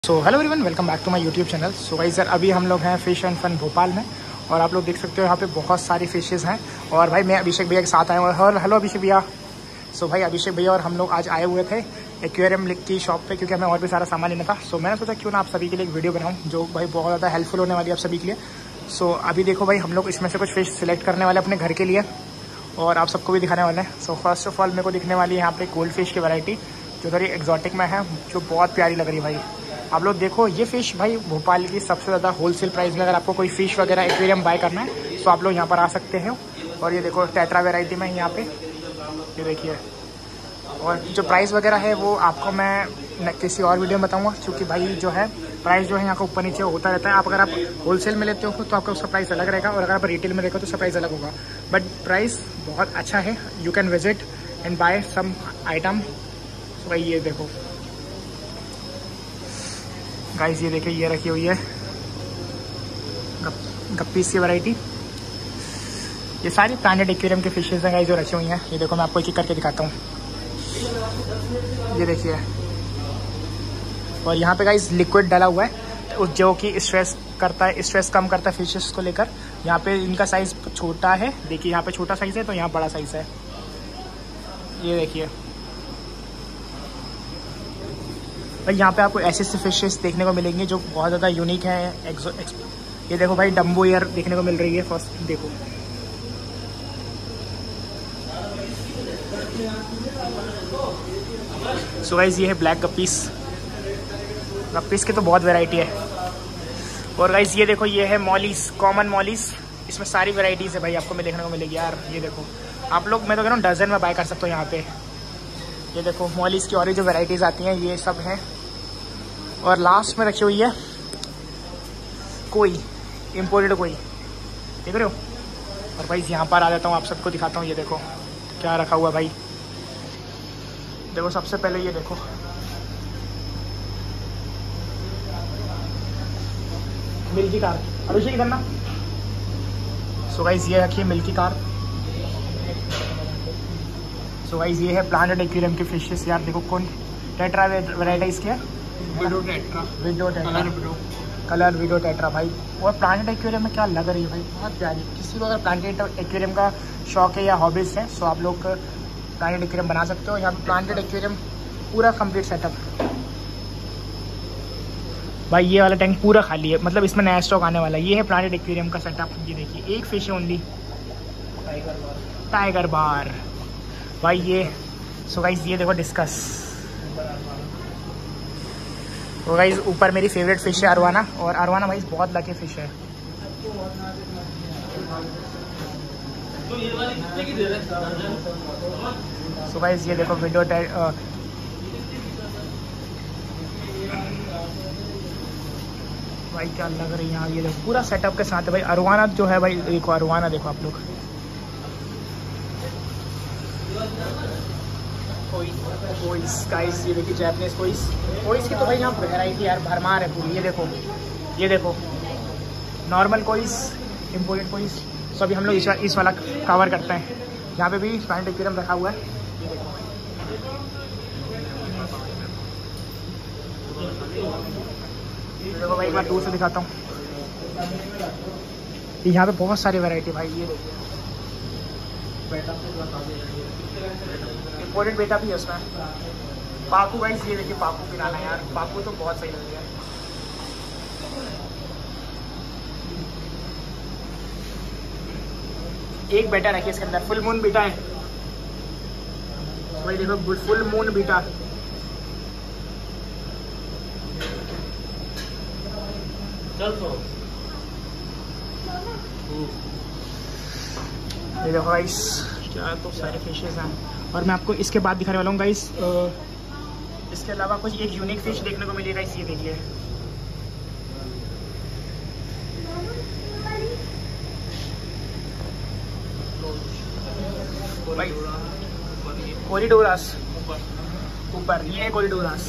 So hello everyone, welcome back to my YouTube channel. So guys sir, अभी हम लोग हैं फिश एंड फन भोपाल में और आप लोग देख सकते हो यहाँ पे बहुत सारी फिशेज़ हैं। और भाई मैं अभिषेक भैया के साथ आया हूँ। और हेलो अभिषेक भैया। सो भाई अभिषेक भैया और हम लोग आज आए हुए थे एक्वेरियम की शॉप पे, क्योंकि हमें और भी सारा सामान लेना था। सो मैंने सोचा क्यों ना आप सभी के लिए एक वीडियो बनाऊँ जो भाई बहुत ज़्यादा हेल्पफुल होने वाली है आप सभी के लिए। सो अभी देखो भाई, हम लोग इसमें से कुछ फिश सिलेक्ट करने वाले अपने घर के लिए और आप सबको भी दिखाने वाले हैं। सो फर्स्ट ऑफ ऑल मेरे को दिखने वाली है यहाँ पे गोल्ड फिश की वैरायटी जो थोड़ी एक्जॉटिक में है, जो बहुत प्यारी लग रही है भाई। आप लोग देखो, ये फ़िश भाई भोपाल की सबसे ज़्यादा होलसेल प्राइस में, अगर आपको कोई फ़िश वगैरह एक्वेरियम बाय करना है तो आप लोग यहाँ पर आ सकते हैं। और ये देखो टेट्रा वैरायटी में यहाँ पे, ये देखिए। और जो प्राइस वगैरह है वो आपको मैं किसी और वीडियो में बताऊँगा, क्योंकि भाई जो है प्राइस जो है यहाँ का ऊपर नीचे होता रहता है। आप अगर आप होलसेल में लेते हो तो आपका उसका प्राइस अलग रहेगा, और अगर आप रिटेल में लेते हो तो उसका प्राइस अलग होगा। बट प्राइस बहुत अच्छा है। You can visit and buy some item. तो भाई ये देखो गाइस, ये देखिए ये रखी हुई है गप्पीस की वैरायटी। ये सारी प्लांटेड एक्वेरियम के फिशेज हैं गाइस जो रखी हुई हैं। ये देखो मैं आपको एक एक करके दिखाता हूँ, ये देखिए। और यहाँ पे गाइस लिक्विड डाला हुआ है जो कि स्ट्रेस कम करता है फिशेस को लेकर। यहाँ पे इनका साइज छोटा है, देखिए यहाँ पे छोटा साइज है तो यहाँ बड़ा साइज है, ये देखिए भाई। यहाँ पे आपको ऐसे फिशेस देखने को मिलेंगे जो बहुत ज़्यादा यूनिक है। ये देखो भाई, डम्बो ईयर देखने को मिल रही है फर्स्ट, देखो। सो गाइस ये है ब्लैक गप्पीस की तो बहुत वैरायटी है। और गाइस ये देखो, ये है मॉलीस, कॉमन मॉलीस। इसमें सारी वैरायटीज़ है भाई, आपको मैं देखने को मिलेगी यार। ये देखो आप लोग, मैं तो कह रहा हूँ डजन में बाय कर सकते हो यहाँ पे। ये देखो मॉलीस की और जो वैरायटीज़ आती हैं ये सब हैं। और लास्ट में रखी हुई है कोई इम्पोर्टेड कोई, देख रहे हो। और भाई यहाँ पर आ जाता हूँ, आप सबको दिखाता हूँ। ये देखो क्या रखा हुआ है भाई, देखो सबसे पहले ये देखो, मिल्की कार। अभिषेक इधर ना। सो गाइस ये रखिए मिल्की कार। सो गाइस ये है प्लांटेड एक्वेरियम के फिशेस यार। देखो कौन टेट्रा वैराइटीज के, कलर विडो टेट्रा भाई। और प्लांटेड एक्वेरियम में क्या लग रही है भाई, बहुत प्यारी। किसी को अगर प्लांटेड एक्वेरियम का शौक है या हॉबीज है तो आप लोग प्लांटेड एक्वेरियम बना सकते हो। यहाँ पे प्लांटेड एक्वेरियम पूरा कंप्लीट सेटअप भाई। ये वाला टैंक पूरा खाली है, मतलब इसमें नया स्टॉक आने वाला है। ये है प्लांटेड एक्वेरियम का सेटअप। ये देखिए एक फिश है ओनली, टाइगर बार भाई ये। सो गाइस ये देखो डिस्कस। तो गाइस ऊपर मेरी फेवरेट फिश है अरवाना, और अरवाना भाई बहुत लकी फिश है। सो गाइस ये देखो विंडो भाई क्या लग रही है यहाँ। ये देखो पूरा सेटअप के साथ है भाई। अरवाना जो है भाई, देखो अरवाना देखो आप लोग। कोइस गाइस, ये देखिए जैपनीज कोइस की तो भाई यहाँ वैरायटी यार भरमार है पूरी। ये देखो नॉर्मल कोइस, इम्पोर्टेड कोइस। सो अभी हम लोग इस वाला कवर करते हैं। यहाँ पे भी प्लांटेड एक्वेरियम रखा हुआ है। देखो भाई एक बार दूर से दिखाता हूँ, यहाँ पे बहुत सारी वैरायटी भाई। ये देखिए इम्पोर्टेड बेटा भी है उसमें। पाकू गाइस, ये देखिए पाकू पिराना यार, पाकू तो बहुत सही लग रही है। एक बेटा रखिए इसके अंदर, फुल मून बेटा है भाई। देखो फुल मून बेटा। ये देखो गाइस क्या तो सारे फिशेस हैं। और मैं आपको इसके बाद दिखाने वाला हूँ गाइस। इसके अलावा कुछ एक यूनिक फिश देखने को मिलेगा। इस ये देखिए भाई कोरिडोरास ऊपर, ये है कोरिडोरास।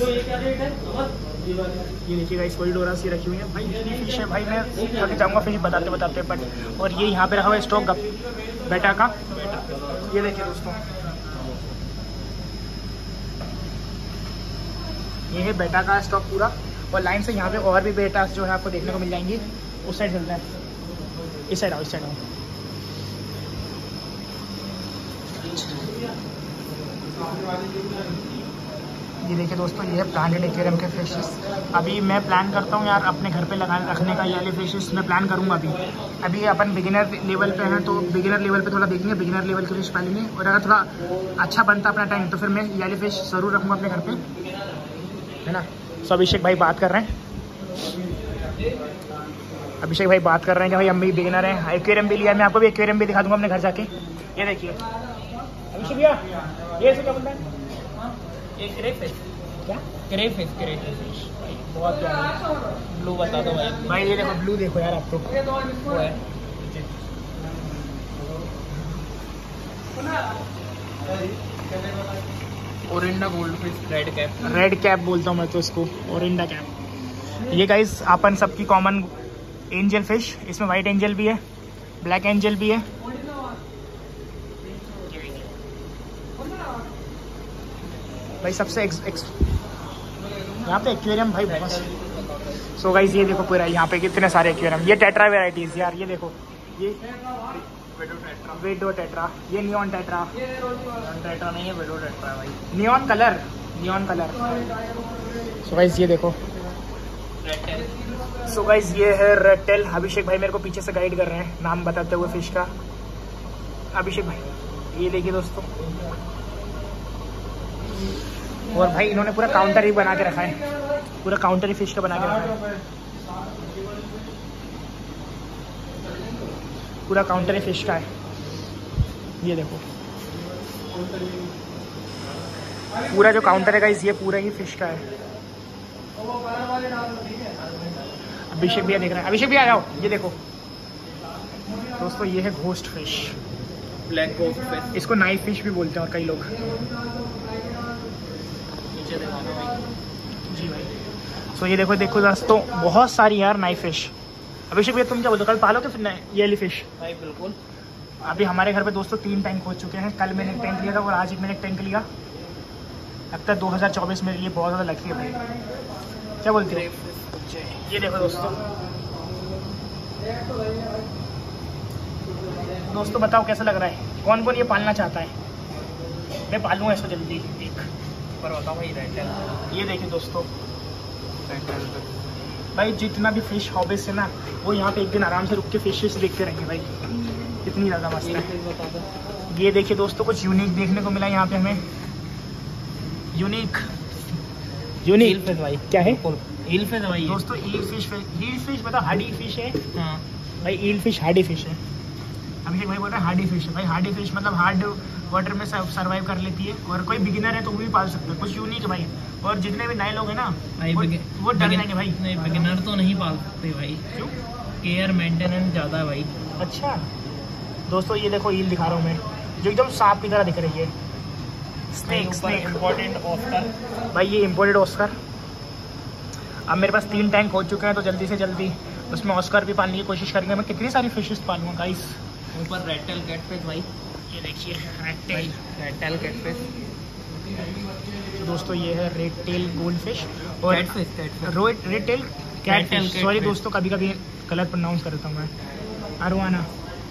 ये देखिए गाइस कोरिडोरास ये रखी हुई है भाई। इतनी फिश है भाई, मैं आगे जाऊँगा फिश बताते बट। और ये यहाँ पे रखा हुआ है स्टॉक बेटा का। ये देखिए दोस्तों, ये है बेटा का स्टॉक पूरा। और लाइन से यहाँ पे और भी बेटा जो है आपको देखने को मिल जाएंगी। उस साइड चलता है, इस साइड आओ, इस साइड आओ। ये देखिए दोस्तों, ये है प्लांटेड एक्वेरियम के फिशेस। अभी मैं प्लान करता हूँ यार अपने घर पे रखने का, ये वाले फिशेस मैं प्लान करूँगा। अभी अपन बिगिनर लेवल पे हैं, तो बिगिनर लेवल पे थोड़ा देखेंगे, बिगिनर लेवल के फिश पालेंगे। और अगर थोड़ा अच्छा बनता अपना टाइम तो फिर मैं ये वाले फिश ज़रूर रखूँगा अपने घर पे, है ना। सो अभिषेक भाई बात कर रहे हैं, अभिषेक भाई बात कर रहे हैं कि भाई हम भी बिगिनर हैं। एक्वेरियम भी लिया, मैं आपको भी एक्वेरियम भी दिखा दूँगा अपने घर जाके। ये देखिए अभिषेक भैया, ये क्या बनता है? ये क्रेफिश। क्या? क्रेफिश भाई, बहुत प्यारा। ब्लू बता दो भाई। भाई ये देखो ब्लू, देखो यार आप तो। वो है ओरिंडा गोल्डफिश, रेड कैप बोलता हूँ मैं तो इसको, ओरिंडा कैप। ये गाइस अपन सबकी कॉमन एंजल फिश, इसमें वाइट एंजल भी है, ब्लैक एंजल भी है। भाई सबसे यहाँ पे एक्वेरियम भाई बस। सो गाइस ये देखो पूरा यहाँ पे कितने सारे एक्वेरियम। ये टेट्रा वेराइटीज यार, ये देखो, ये वेडो टेट्रा, ये नियॉन टेट्रा। टेट्रा नहीं है, वेडो टेट्रा है भाई, नियॉन कलर। सो गाइस ये देखो, सो गाइस ये है रेड टेल। अभिषेक भाई मेरे को पीछे से गाइड कर रहे हैं नाम बताते हुए फिश का। अभिषेक भाई ये देखिए दोस्तों, और भाई इन्होंने पूरा काउंटर ही बना के रखा है, पूरा काउंटर ही फिश का बना के रखा है, पूरा काउंटर ही फिश का है। ये देखो पूरा जो काउंटर है गाइस, ये पूरा ही फिश का है। अभिषेक भैया देख रहे हैं, अभिषेक भैया आओ, ये देखो दोस्तों, ये है ghost fish, black ghost fish. इसको नाइफ फिश भी बोलते हैं और कई लोग। जी भाई। सो ये देखो दोस्तों, बहुत सारी यार नाइफ फिश। अभिषेक भैया तुम क्या बोलते हो, कल पालोगे फिर ये वाली फिश? भाई बिल्कुल। अभी हमारे घर पे दोस्तों 3 टैंक हो चुके हैं। कल मैंने एक टैंक लिया था और आज एक मैंने एक टैंक लिया। लगता है 2024 मेरे लिए बहुत ज़्यादा लकी है भाई, क्या बोलते हो? ये देखो दोस्तों बताओ कैसा लग रहा है, कौन कौन ये पालना चाहता है? मैं पालूंगा इसको जल्दी एक पर बताओ भाई। रेड ये देखिए दोस्तों भाई, जितना भी फिश हॉबीज है ना, वो यहाँ पे एक दिन आराम से रुक के फिशेस देखते रहेंगे भाई, कितनी ज़्यादा मस्त है। ये देखिए दोस्तों, कुछ यूनिक देखने को मिला यहाँ पे हमें, यूनिक फिश भाई। क्या है? ईल फिश भाई दोस्तों, ईल फिश मतलब हार्डी फिश है। हाँ भाई ईल फिश हार्डी फिश है। अभिषेक भाई बोल रहे हैं हार्डी फिश है। भाई हार्डी फिश मतलब हार्ड वाटर में सर्वाइव कर लेती है, और कोई बिगिनर है तो वो भी पाल सकते हैं। कुछ यूनिक है भाई, और जितने भी नए लोग हैं ना वो डर जाएंगे भाई। नहीं, बिगिनर तो नहीं पाल सकते भाई। क्यों? केयर मेंटेनेंस ज़्यादा है भाई। अच्छा दोस्तों, ये देखो ईल दिखा रहा हूँ मैं, जो एकदम सांप की तरह दिख रही है। स्नेक इम्पोर्टेंट ऑस्कर भाई, ये इम्पोर्टेड ऑस्कर। अब मेरे पास 3 टैंक हो चुके हैं, तो जल्दी से जल्दी उसमें ऑस्कर भी पालने की कोशिश करेंगे। मैं कितनी सारी फिशेस पालूंगा गाइस। ऊपर रेड टेल कैटफिश भाई, ये देखिए रेड टेल कैटफिश। तो दोस्तों ये है रेड टेल गोल्ड फिश और रेड टेल कैटफिश। सॉरी दोस्तों, कभी कभी गलत प्रोनाउंस कर देता हूँ मैं। अरवाना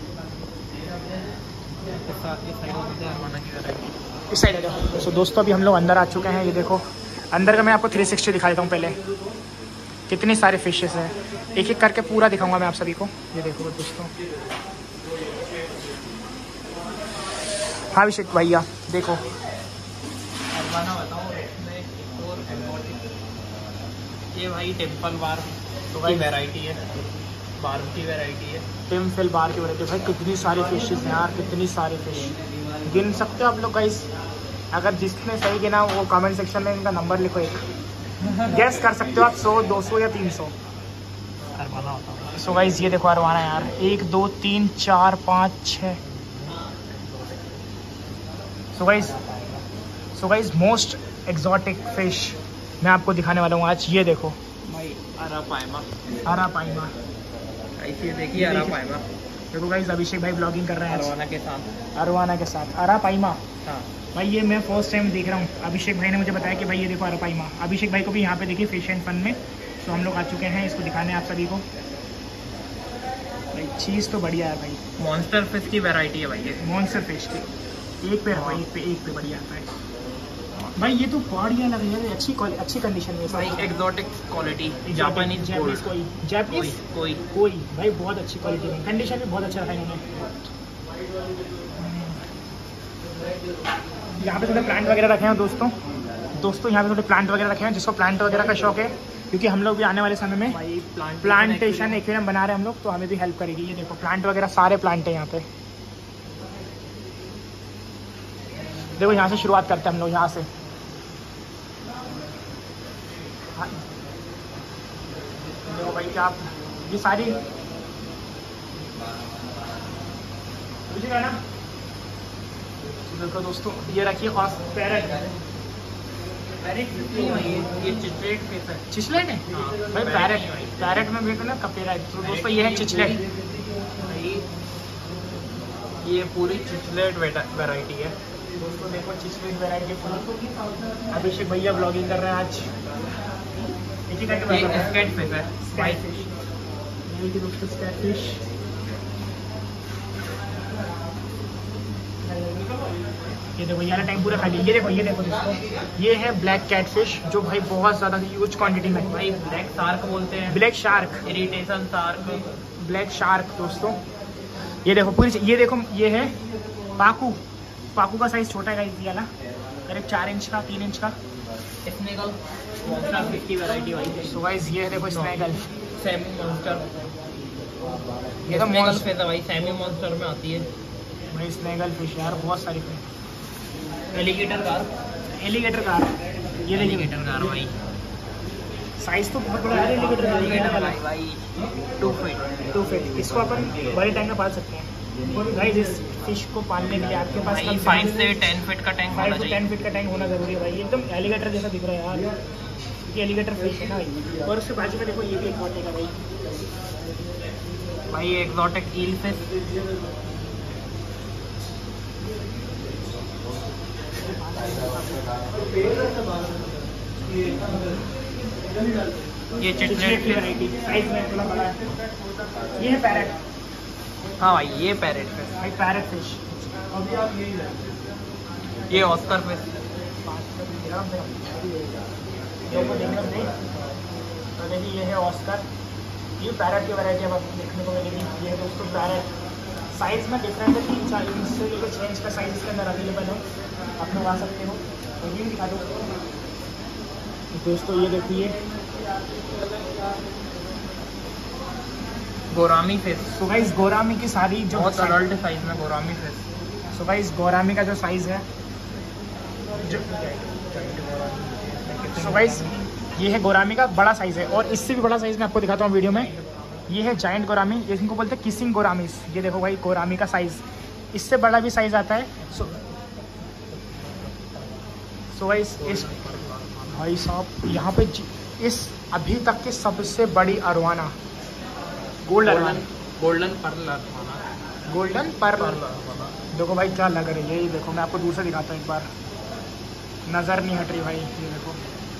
इस साइड आ जाओ। सो दोस्तों अभी हम लोग अंदर आ चुके हैं। ये देखो अंदर का मैं आपको 360 दिखा देता हूँ। पहले कितने सारे फिशेस हैं, एक एक करके पूरा दिखाऊंगा मैं आप सभी को। ये देखो दोस्तों, हाँ अभिषेक भैया देखो, बताओ ये भाई टेम्पल बार तो भाई वैरायटी है, बार की वैरायटी है। टेम्पल बार की वैरायटी। भाई कितनी सारी फिशेस हैं यार, कितनी सारी फिश। गिन सकते हो आप लोग गाइस? अगर जिसने सही गिना वो कमेंट सेक्शन में इनका नंबर लिखो। एक गैस कर सकते हो आप, 100, 200 या 300। सो गाइस ये देखो अरवाना यार, 1 2 3 4 5 6। So guys most exotic fish मैं आपको दिखाने वाला हूँ आज। ये देखो भाई अरापाइमा ऐसे देखिए अरापाइमा। देखो गाइस अभिषेक भाई ब्लॉगिंग कर रहे हैं अरवाना के साथ अरापाइमा। हाँ भाई ये मैं फर्स्ट टाइम देख रहा हूँ। अभिषेक भाई ने मुझे बताया कि भाई ये देखो अरापाइमा। अभिषेक भाई को भी यहाँ पे देखिए फिश एंड फन में तो हम लोग आ चुके हैं इसको दिखाने आप सभी को। भाई चीज़ तो बढ़िया है भाई। मॉन्स्टर फिश की वैरायटी है भाई ये। मॉन्स्टर फिश की एक पे है भाई, एक पे बढ़िया आता है भाई। ये तो बढ़िया लग रही है, अच्छी कंडीशन में भाई। एक्सोटिक क्वालिटी, जापानीज कोई भाई बहुत अच्छी क्वालिटी में, कंडीशन भी बहुत अच्छा रखा है इन्होंने। यहाँ पे थोड़े प्लांट वगैरह रखे हैं दोस्तों यहाँ पे थोड़े प्लांट वगैरह रखे हैं, जिसको प्लांट वगैरह का शौक है, क्योंकि हम लोग भी आने वाले समय में प्लांटेशन एक्वेरियम बना रहे हैं हम लोग, तो हमें भी हेल्प करेगी। ये देखो प्लांट वगैरह सारे प्लांट है यहाँ पे। देखो यहाँ से शुरुआत करते हैं हम लोग, यहाँ से देखो भाई क्या ये सारी बुझेगा ना। देखो दोस्तों ये रखिए पैरेट ये चिचलेट फिश है। चिचलेट है भाई, पैरेट में भी ना कपेरा है। तो दोस्तों ये है चिचलेट भाई, ये पूरी चिचलेट वैरायटी है दोस्तों। देखो चिचलेट वैरायटी अभिषेक भैया ब्लॉगिंग कर रहे हैं आज। स्कैट फिश है, स्कैट फिश। दोस्तों स्कैट फिश ये देखो, ये वाला टैंक पूरा खाली। ये देखो दोस्तों, ये है ब्लैक कैट फिश, जो भाई बहुत ज़्यादा ह्यूज क्वांटिटी में भाई। ब्लैक शार्क बोलते हैं, black shark, irritation shark, black shark दोस्तों। ये देखो पूरी, ये देखो ये है पाकू का साइज छोटा है ये वाला, करीब 4 इंच का, 3 इंच का। स्नेगल मॉन्स्टर फिश की वैरायटी भाई। सो गाइस ये देखो स्नेगल, सेमी मॉन्स्टर। ये तो स्नेगल फिश है भाई, सेमी मॉन्स्टर में आती है भाई। स्नेगल फिश यार बहुत सारी फिश। एलिगेटर कार, ये एलिगेटर कार भाई। साइज तो बहुत बड़ा है एलिगेटर भाई 2 फीट। इसको अपन बड़े टैंक में पाल सकते हैं गाइस। इस फिश को पालने के लिए आपके पास 5 से 10 फीट का टैंक होना चाहिए। 10 फीट का टैंक होना जरूरी है भाई। एकदम एलिगेटर जैसा दिख रहा है यार, क्योंकि एलिगेटर फिश है ना भाई। और उसके बाजू में देखो ये भी एक वाटे का भाई एक्सोटिक ईल फिश। ये चिचलेट वैरायटी साइज में थोड़ा बड़ा है। ये है पैरेट। हाँ भाई ये पैरेट फिश भाई, पैरेट फिश। ये ऑस्कर फिश। देखिए ये है ऑस्कर, ये पैरेट की वैरायटी अब आपको देखने को मिलेगी। ये है दोस्तों पैरेट, साइज में डिफरेंट है, 3-4 इंच से लेकर 6 इंच का साइज इसके अंदर अवेलेबल है, आप लोग आ सकते हो। और ये भी दिखा दो दोस्तों, ये देखिए gourami fish. So guys gourami की सारी जो बहुत अडल्ट साइज में gourami fish. So guys gourami का जो साइज है सो गाइस ये है गोरामी का बड़ा साइज है। और इससे भी बड़ा साइज मैं आपको दिखाता हूँ वीडियो में। ये है जायंट गोरामी, इनको बोलते हैं किसिंग गोरामीज। ये देखो भाई गोरामी का साइज, इससे बड़ा भी साइज आता है। सो गाइस इस भाई साहब यहाँ पे इस अभी तक के सबसे बड़ी अरवाना, गोल्डन पर्ल। देखो भाई क्या लग रही है, ये देखो मैं आपको दूर से दिखाता हूँ एक बार, नज़र नहीं हट रही भाई। ये देखो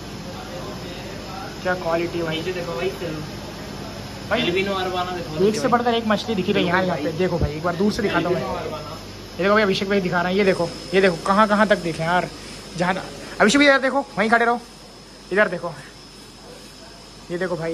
क्या क्वालिटी भाई। देखो भाई एल्बिनो अरवाना देखो, एक से बढ़कर एक मछली दिखी रही है यहाँ पे। देखो भाई एक बार दूर से दिखाता हूँ मैं। ये देखो भाई अभिषेक भाई दिखा रहे हैं। ये देखो कहाँ तक देखें यार, जहाँ अभिषेक भाई यार देखो, वहीं खड़े रहो, इधर देखो। ये देखो भाई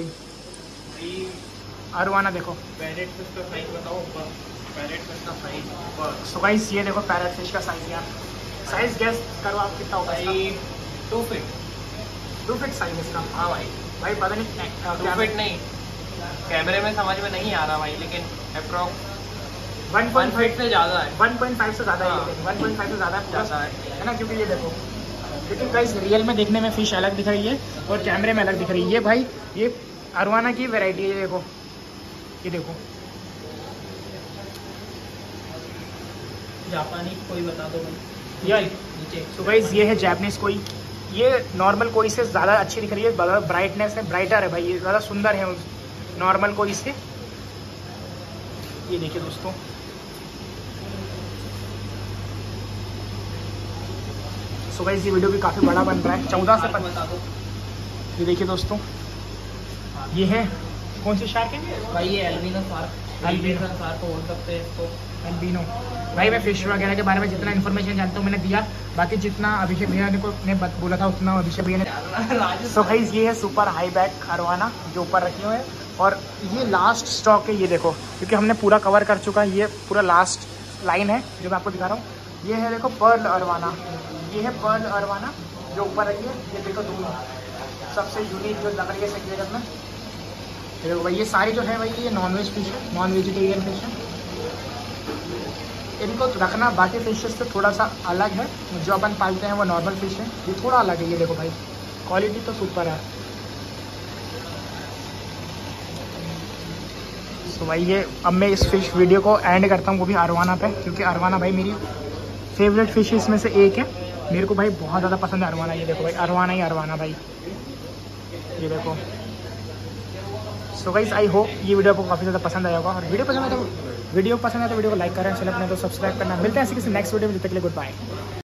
अरवाना देखो। पैरेट फिश का साइज बताओ। पैरेट फिश का साइज सो गाइस ये देखो पैरेट फिश का साइज यार। साइज गैस करो आप कितना होगा? 2 फीट। 2 फीट साइज इसका। हाँ भाई पता नहीं 2 फीट नहीं, कैमरे में समझ में नहीं आ रहा भाई, लेकिन अप्रॉक्स 1 फीट से ज़्यादा है। 1.5 से ज़्यादा है। 1.5 से ज़्यादा है ना, क्योंकि ये देखो, लेकिन गाइस रियल में देखने में फिश अलग दिख रही है और कैमरे में अलग दिख रही है। ये भाई ये अरवाना की वैरायटी है। ये देखो जापानी कोई बता दो भाई। यार नीचे। तो गाइस ये है जापानीज कोई। ये नॉर्मल कोई से ज़्यादा अच्छी दिख रही है, ज़्यादा ब्राइटनेस है, ब्राइटर है भाई, ये ज़्यादा सुंदर है नॉर्मल कोई से। ये देखिए दोस्तों, सो गाइस ये वीडियो भी काफ़ी बड़ा बन रहा है, 14 से 15। ये देखिए दोस्तों ये है कौन सी शार्क है भाई? ये एल्बिनो शार्क, एल्बिनो शार्क बोल सकते हैं इसको, एल्बिनो। भाई मैं फिश वगैरह के बारे में जितना इन्फॉर्मेशन जानता हूँ मैंने दिया, बाकी जितना अभिषेक भैया ने बोला था उतना अभिषेक भैया ने। सो गाइस ये है सुपर हाई बैक अरवाना जो ऊपर रखी हुए है, और ये लास्ट स्टॉक है, ये देखो, क्योंकि हमने पूरा कवर कर चुका है, ये पूरा लास्ट लाइन है जो मैं आपको दिखा रहा हूँ। ये है देखो पर्ल अरवाना, ये है पर्ल अरवाना जो ऊपर रखी है, ये देखो दोनों सबसे यूनिक जो लग रही है सेक्रेटर में। देखो भाई ये सारी जो है भाई ये नॉनवेज फिश है, नॉन वेजिटेरियन फिश है। इनको रखना बाकी फिशेस से थोड़ा सा अलग है, जो अपन पालते हैं वो नॉर्मल फिश है, ये थोड़ा अलग है। ये देखो भाई क्वालिटी तो सुपर है। तो भाई ये अब मैं इस फिश वीडियो को एंड करता हूँ, वो भी अरवाना पे, क्योंकि अरवाना भाई मेरी फेवरेट फिशेस में से एक है, मेरे को भाई बहुत ज़्यादा पसंद है अरवाना। ये देखो भाई अरवाना ही अरवाना भाई, ये देखो। सो गाइस आई होप ये वीडियो आपको काफ़ी ज़्यादा पसंद आया होगा, और वीडियो पसंद आया तो वीडियो को लाइक करें, चैनल अपने तो सब्सक्राइब करना। मिलते हैं ऐसे किसी नेक्स्ट वीडियो में, जब तक के लिए गुड बाय।